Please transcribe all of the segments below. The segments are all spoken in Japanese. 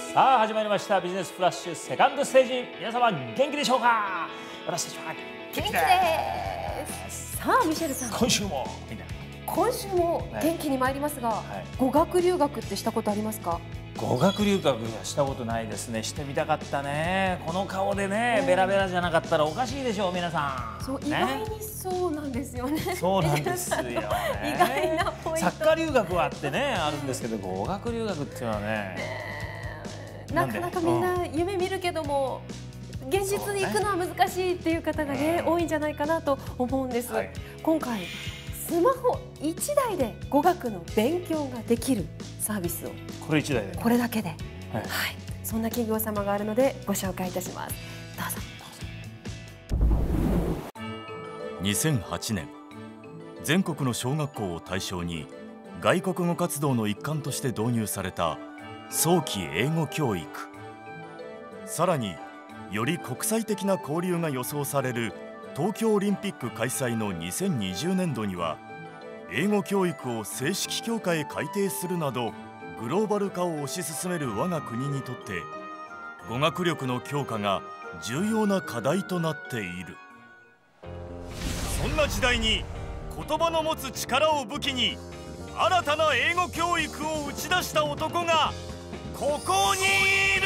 さあ始まりましたビジネスフラッシュセカンドステージ。皆様元気でしょうか。私たちは元気です。 さあミシェルさん、 今週もみたいな。 今週も元気に参りますが、語学留学ってしたことありますか？ 語学留学はしたことないですね。してみたかったね。この顔でね、ベラベラじゃなかったらおかしいでしょう皆さん。 そう、意外にそうなんですよね。 そうなんですよね。 意外なポイント。 サッカー留学はあってね、あるんですけど、語学留学っていうのはね、 なかなかみんな夢見るけども、現実に行くのは難しいっていう方がね、多いんじゃないかなと思うんです。今回スマホ1台で語学の勉強ができるサービスを、 これ1台で、 これだけで、そんな企業様があるのでご紹介いたします。どうぞ。 2008年、全国の小学校を対象に外国語活動の一環として導入された早期英語教育。さらにより国際的な交流が予想される東京オリンピック開催の2020年度には、英語教育を正式強化へ改定するなどグローバル化を推し進める我が国にとって、語学力の強化が重要な課題となっている。そんな時代に言葉の持つ力を武器に新たな英語教育を打ち出した男がここにいる。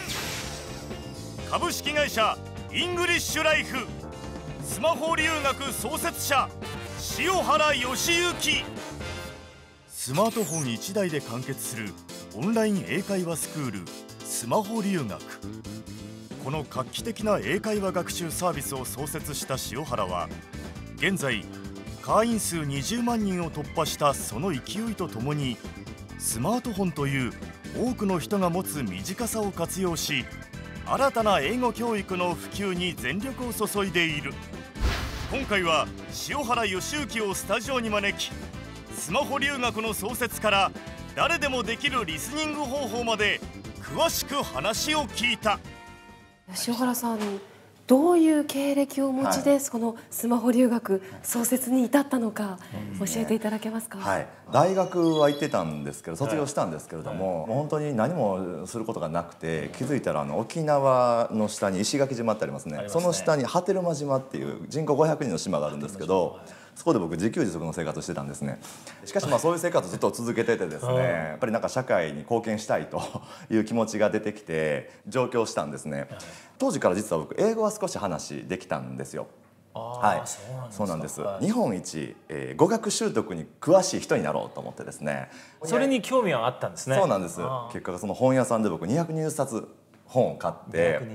株式会社イングリッシュライフスマホ留学創設者、塩原義行。スマートフォン1台で完結するオンライン英会話スクールスマホ留学。この画期的な英会話学習サービスを創設した塩原は、現在会員数20万人を突破したその勢いとともに、スマートフォンという多くの人が持つ身近さを活用し、新たな英語教育の普及に全力を注いでいる。今回は塩原義行をスタジオに招き、スマホ留学の創設から誰でもできるリスニング方法まで詳しく話を聞いた。 塩原さん、どういう経歴をお持ちで、このスマホ留学創設に至ったのか教えていただけますか？ 大学は行ってたんですけど、卒業したんですけれども、本当に何もすることがなくて、気づいたら沖縄の下に石垣島ってありますね。その下に波照間島っていう人口500人の島があるんですけど、そこで僕自給自足の生活をしてたんですね。しかしそういう生活をずっと続けててですね、やっぱりなんか社会に貢献したいという気持ちが出てきて上京したんですね。当時から実は僕英語は少し話できたんですよ。そうなんです。日本一、語学習得に詳しい人になろうと思ってですね。 それに興味はあったんですね。 そうなんです。結果その本屋さんで僕220冊本を買って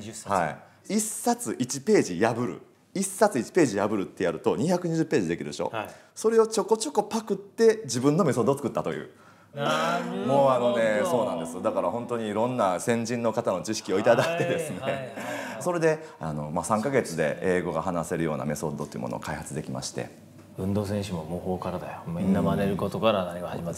、1冊1ページ破る、1冊1ページ破るってやると220ページできるでしょ。それをちょこちょこパクって自分のメソッドを作ったという。もうそうなんです。だから本当にいろんな先人の方の知識をいただいてですね、それで3ヶ月で英語が話せるようなメソッドというものを開発できまして。 運動選手も模倣からだよ。みんな真似ることから何が始まって、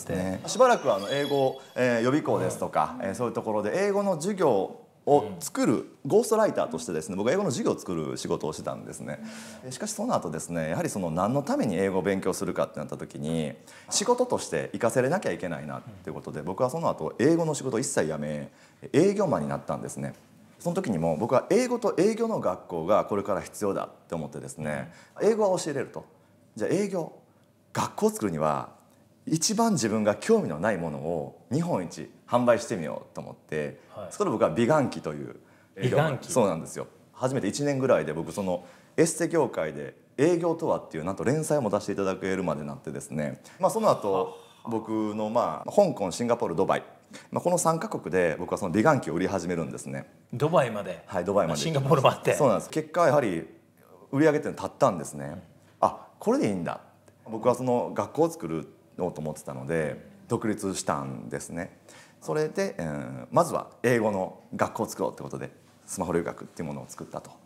しばらく英語、予備校ですとか、そういうところで英語の授業を作るゴーストライターとしてですね、僕は英語の授業を作る仕事をしてたんですね。しかしその後ですね、やはり何のために英語を勉強するかってなった時に、仕事として生かせれなきゃいけないなっていうことで、僕はその後英語の仕事を一切辞め営業マンになったんですね。その時にも僕は英語と営業の学校がこれから必要だって思ってですね、英語は教えれると、じゃあ営業学校を作るには一番自分が興味のないものを日本一販売してみようと思って、そこで僕は美顔器という美顔器、 そうなんですよ。初めて1年ぐらいで僕そのエステ業界で営業とはっていうなんと連載も出していただけるまでになってですね、その後僕の香港、シンガポール、ドバイ、この3カ国で僕はその美顔器を売り始めるんですね。 ドバイまで。 ドバイまで。 シンガポールもあって。 そうなんです。結果やはり売り上げっていうの立ったんですね。これでいいんだ。僕はその学校を作ると思ってたので独立したんですね。それで、まずは英語の学校を作ろうってことでスマホ留学っていうものを作ったと。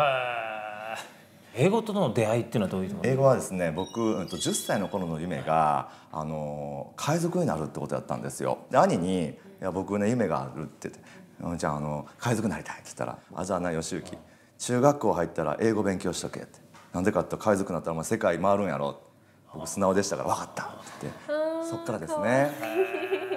英語との出会いっていうのはどういうの？ 英語はですね、僕10歳の頃の夢が海賊になるってことだったんですよ。で兄に「いや僕ね夢がある」って言って「じゃあ海賊になりたい」って言ったら「じゃあな義行、中学校入ったら英語勉強しとけ」って。なんでかって海賊になったら世界回るんやろ。僕素直でしたから「分かった」って言って、そっからですね。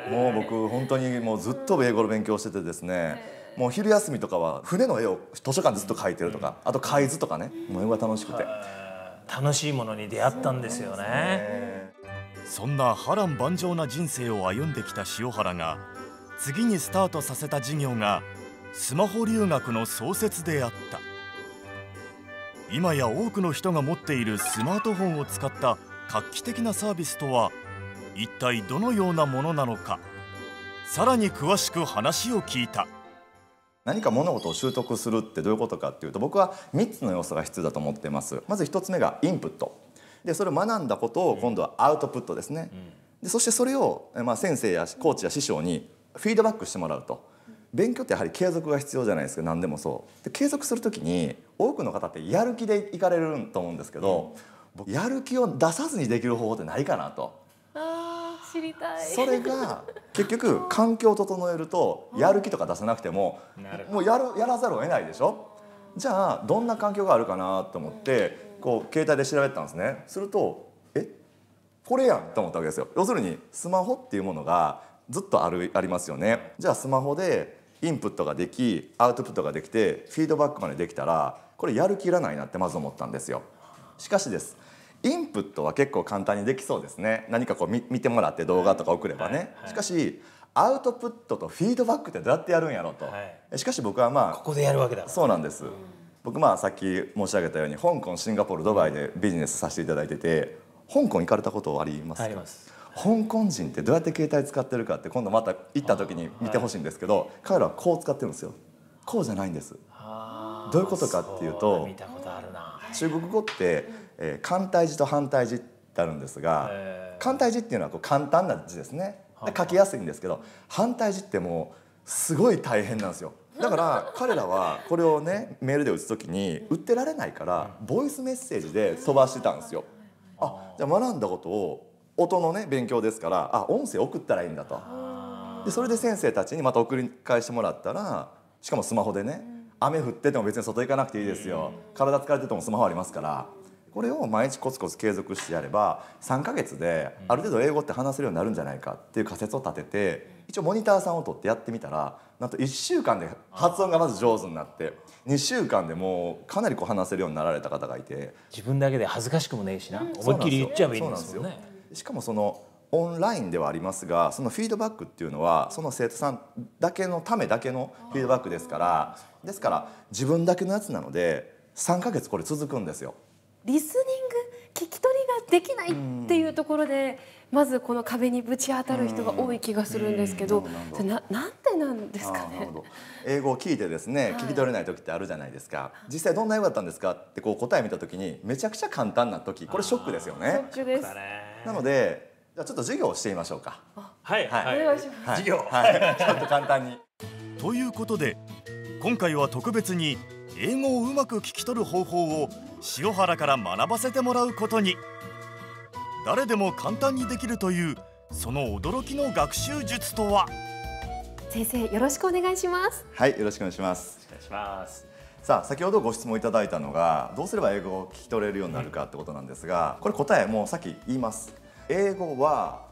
もう僕本当にもうずっと英語の勉強しててですね、もう昼休みとかは船の絵を図書館でずっと描いてるとか、あと海図とかね、もう英語が楽しくて。 楽しいものに出会ったんですよね。 そんな波乱万丈な人生を歩んできた塩原が次にスタートさせた事業がスマホ留学の創設であった。今や多くの人が持っているスマートフォンを使った画期的なサービスとは一体どのようなものなのか、さらに詳しく話を聞いた。 何か物事を習得するってどういうことかっていうと、僕は3つの要素が必要だと思っています。まず1つ目がインプットで、それを学んだことを今度はアウトプットですね。でそしてそれを、先生やコーチや師匠にフィードバックしてもらうと。勉強ってやはり継続が必要じゃないですか。何でもそうで、継続するときに多くの方ってやる気でいかれると思うんですけど、僕やる気を出さずにできる方法ってないかなと。 知りたい。 それが結局環境を整えるとやる気とか出さなくてももうやらざるを得ないでしょ。じゃあどんな環境があるかなと思ってこう携帯で調べたんですね。するとこれやんと思ったわけですよ。要するにスマホっていうものがずっとありますよね。じゃあスマホでインプットができアウトプットができてフィードバックまでできたらこれやる気いらないなってまず思ったんですよ。しかしです、インプットは結構簡単にできそうですね。何かこう見てもらって動画とか送ればね。しかしアウトプットとフィードバックってどうやってやるんやろと。しかし僕はここでやるわけだ。 そうなんです。僕さっき申し上げたように香港、シンガポール、ドバイでビジネスさせていただいてて、香港行かれたことありますか？ あります。 香港人ってどうやって携帯使ってるかって今度また行った時に見てほしいんですけど、彼らはこう使ってるんですよ。こうじゃないんです。どういうことかっていうと、 見たことあるな。 中国語って簡体字と反対字ってあるんですが、簡体字っていうのはこう簡単な字ですね。書きやすいんですけど、反対字ってもうすごい大変なんですよ。だから彼らはこれをねメールで打つ時に打ってられないからボイスメッセージで飛ばしてたんですよ。じゃあ学んだことを音のね勉強ですから、音声送ったらいいんだと。でそれで先生たちにまた送り返してもらったら、しかもスマホでね、雨降ってても別に外行かなくていいですよ。体疲れててもスマホありますから、これを毎日コツコツ継続してやれば3ヶ月である程度英語って話せるようになるんじゃないかっていう仮説を立てて、一応モニターさんを取ってやってみたら、なんと1週間で発音がまず上手になって、2週間でもうかなりこう話せるようになられた方がいて、 自分だけで恥ずかしくもねえしな、思いっきり言っちゃえばいいんですよね。 しかもそのオンラインではありますが、そのフィードバックっていうのはその生徒さんだけのためだけのフィードバックですから、自分だけのやつなので3ヶ月これ続くんですよ。 リスニング聞き取りができないっていうところでまずこの壁にぶち当たる人が多い気がするんですけど、なんでなんですかね。 英語を聞いてですね、聞き取れない時ってあるじゃないですか。実際どんな英語だったんですかってこう答え見た時にめちゃくちゃ簡単な時、これショックですよね。 ショックです。 なのでじゃあちょっと授業をしてみましょうか。 はいはい、 お願いします。 授業、 ちょっと簡単に。 ということで今回は特別に英語をうまく聞き取る方法を塩原から学ばせてもらうことに。誰でも簡単にできるというその驚きの学習術とは。 先生よろしくお願いします。 はい、よろしくお願いします。 お願いします。 さあ先ほどご質問いただいたのがどうすれば英語を聞き取れるようになるかってことなんですが、これ答えもうさっき言います。英語は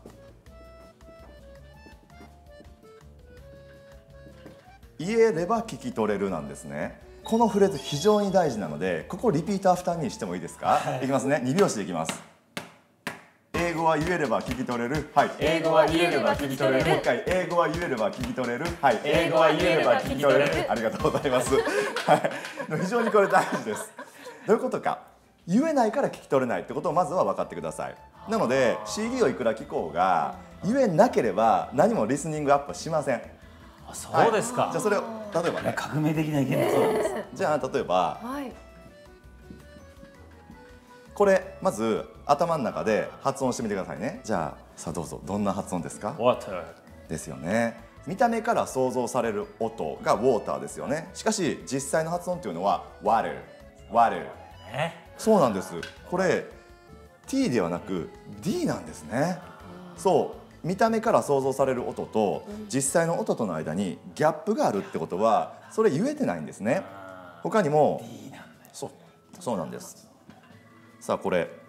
言えれば聞き取れるなんですね。このフレーズ非常に大事なので、ここリピートアフターにしてもいいですか？いきますね。2拍子でいきます。英語は言えれば聞き取れる。はい。 英語は言えれば聞き取れる。 もう一回。英語は言えれば聞き取れる。はい。 英語は言えれば聞き取れる。 ありがとうございます。はい。非常にこれ大事です。どういうことか。言えないから聞き取れないってことをまずは分かってください。なので CD をいくら聞こうが言えなければ何もリスニングアップしません。 そうですか。 じゃあそれを例えばね。 革命的な意見です。 じゃあ例えば。 はい。 これまず頭の中で発音してみてくださいね。じゃあさあどうぞ。どんな発音ですか？ Water ですよね。見た目から想像される音が Water ですよね。しかし実際の発音というのは Water。そうなんです。これ T ではなく D なんですね。そう見た目から想像される音と実際の音との間にギャップがあるってことはそれ言えてないんですね。他にもそうなんです。さあこれ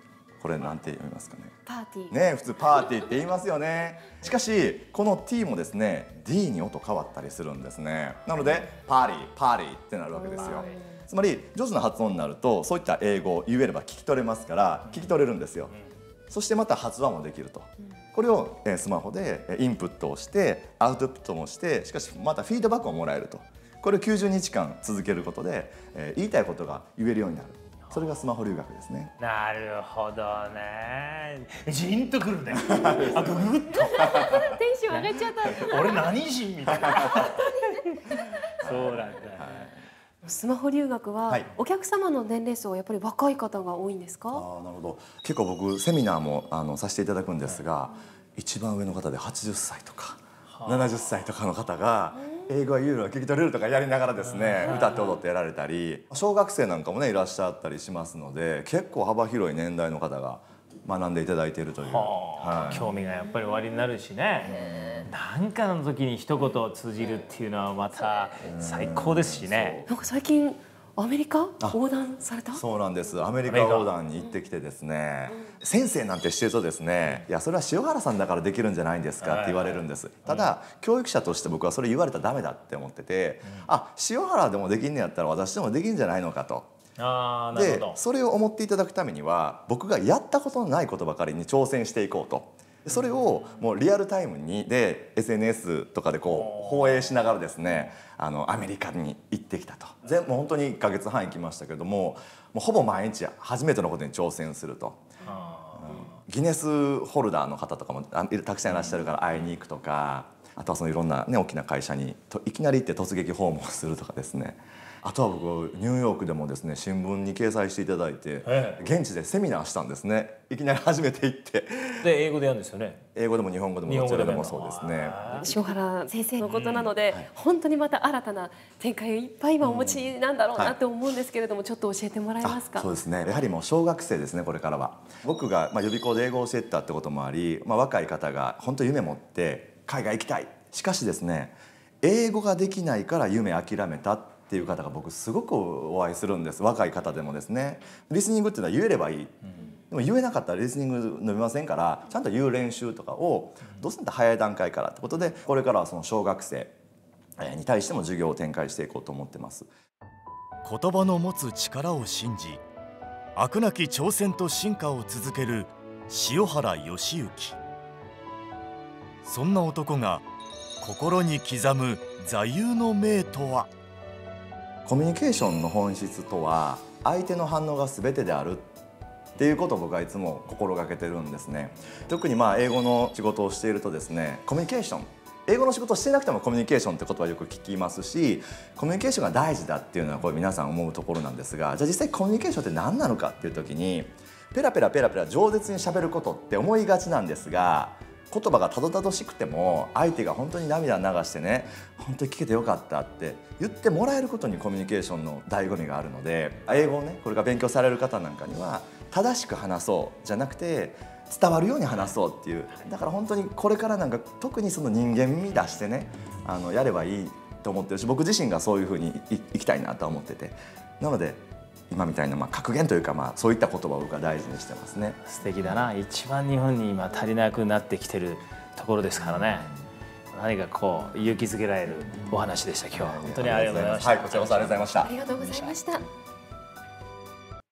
これなんて読みますかね。 パーティー。 ね、普通パーティーって言いますよね。しかしこの T もですね D に音変わったりするんですね。なのでパーティーパーティーってなるわけですよ。つまり上手な発音になるとそういった英語を言えれば聞き取れますから聞き取れるんですよ。そしてまた発話もできると。これをスマホでインプットをしてアウトプットもして、しかしまたフィードバックをもらえると。これを90日間続けることで言いたいことが言えるようになる。それがスマホ留学ですね。 なるほどね。ジンとくるね。あ、ググッと。 テンション上がっちゃった。 俺何人みたいな。そうなんだ。 スマホ留学は、お客様の年齢層はやっぱり若い方が多いんですか？ なるほど。結構僕セミナーもさせていただくんですが、一番上の方で80歳とか70歳とかの方が英語が言えるの聞き取れるとかやりながらですね、歌って踊ってやられたり、小学生なんかもねいらっしゃったりしますので、結構幅広い年代の方が学んでいただいているという、 興味がやっぱりおありになるしね。なんかの時に一言通じるっていうのはまた最高ですしね。 なんか最近アメリカ横断された？ そうなんです。アメリカ横断に行ってきてですね、先生なんてしてるとですね、いやそれは塩原さんだからできるんじゃないんですかって言われるんです。ただ教育者として僕はそれ言われたらダメだって思ってて、あ、塩原でもできんねやったら私でもできんじゃないのかと。でそれを思っていただくためには僕がやったことのないことばかりに挑戦していこうと。それをもうリアルタイムにで SNS とかでこう放映しながらですね、アメリカに行ってきたと。もう本当に1ヶ月半行きましたけども、もうほぼ毎日初めてのことに挑戦すると。ギネスホルダーの方とかもたくさんいらっしゃるから会いに行くとか、あとはそのいろんな、ね、大きな会社にいきなり行って突撃訪問するとかですね。あとは僕ニューヨークでもですね新聞に掲載していただいて、現地でセミナーしたんですね。いきなり初めて行って。 で英語でやるんですよね。 英語でも日本語でもどちらでもそうですね。 塩原先生のことなので、本当にまた新たな展開をいっぱい今お持ちなんだろうなって思うんですけれども、ちょっと教えてもらえますか？ そうですね。やはりもう小学生ですね。これからは僕が予備校で英語を教えてたってこともあり、若い方が本当に夢持って海外行きたい。しかしですね、英語ができないから夢諦めたっていう方が僕すごくお会いするんです。若い方でもですね、リスニングっていうのは言えればいい、でも言えなかったらリスニング伸びませんから、ちゃんと言う練習とかをどうせだったら早い段階からってことで、これからはその小学生に対しても授業を展開していこうと思ってます。 言葉の持つ力を信じ、飽くなき挑戦と進化を続ける塩原義行。そんな男が心に刻む座右の銘とは。 コミュニケーションの本質とは相手の反応が全てであるっていうことを僕はいつも心がけてるんですね。特に英語の仕事をしているとですね、コミュニケーション、英語の仕事をしてなくてもコミュニケーションって言葉をよく聞きますし、コミュニケーションが大事だっていうのはこれ皆さん思うところなんですが、じゃあ実際コミュニケーションって何なのかっていう時に、ペラペラペラペラ饒舌にしゃべることって思いがちなんですが、言葉がたどたどしくても相手が本当に涙流してね、本当に聞けてよかったって言ってもらえることにコミュニケーションの醍醐味があるので、英語をねこれから勉強される方なんかには正しく話そうじゃなくて伝わるように話そうっていう、だから本当にこれからなんか特にその人間味出してねやればいいと思ってるし、僕自身がそういうふうにいきたいなと思ってて、なので今みたいな格言というかそういった言葉を僕は大事にしてますね。 素敵だな。一番日本に今足りなくなってきてるところですからね。何かこう勇気づけられるお話でした。今日は本当にありがとうございました。 はい、こちらこそありがとうございました。 ありがとうございました。